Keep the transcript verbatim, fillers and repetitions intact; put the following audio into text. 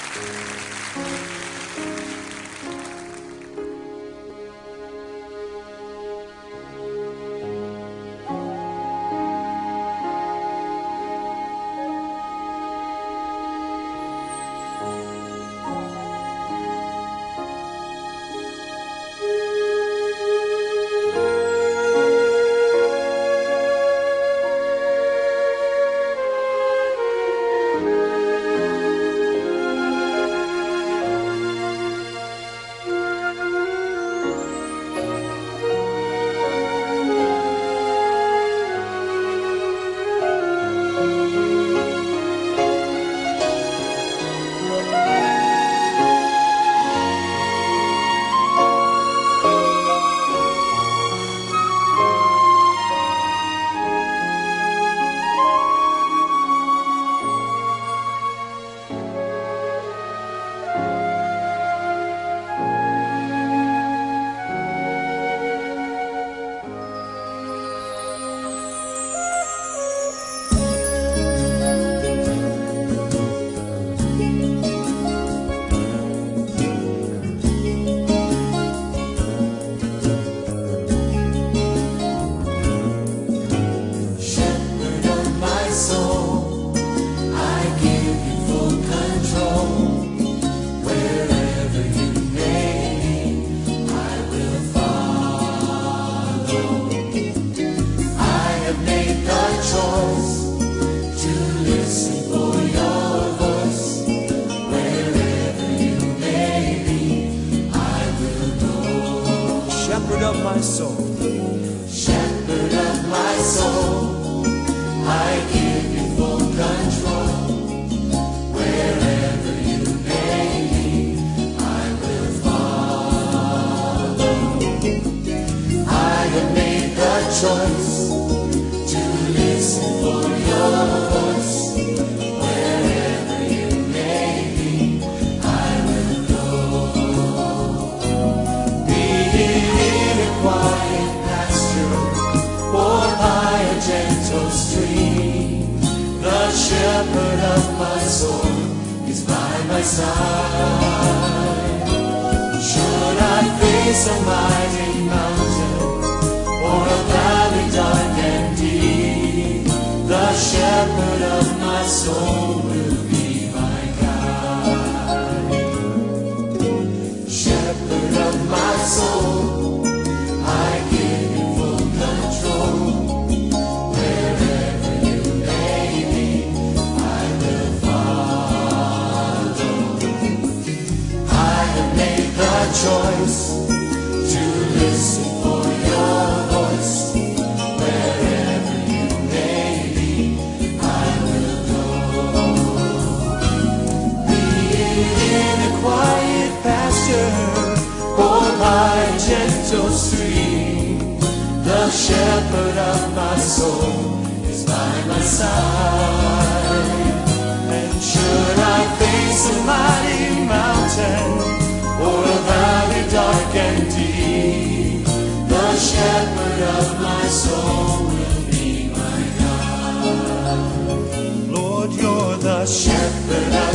Shepherd of my soul, shepherd of my soul, I give you full control. Wherever you may lead, I will follow. I have made the choice to listen for your voice. Wherever you may lead, I will go. Be it in a quiet pasture or by a gentle stream, the shepherd of my soul is by my side. Should I face a mighty mountain or a valley dark and deep, the shepherd of my soul will be my guide. Shepherd of my soul, I give you full control. Wherever you may be, I will follow. I have made the choice to listen for your voice. Wherever you may be, I will go. Be it in a quiet pasture or by a gentle stream, the shepherd of my soul is by my side. And should I face a mighty mountain or a valley dark and deep, the shepherd of my soul will be my guide. Lord, you're the shepherd of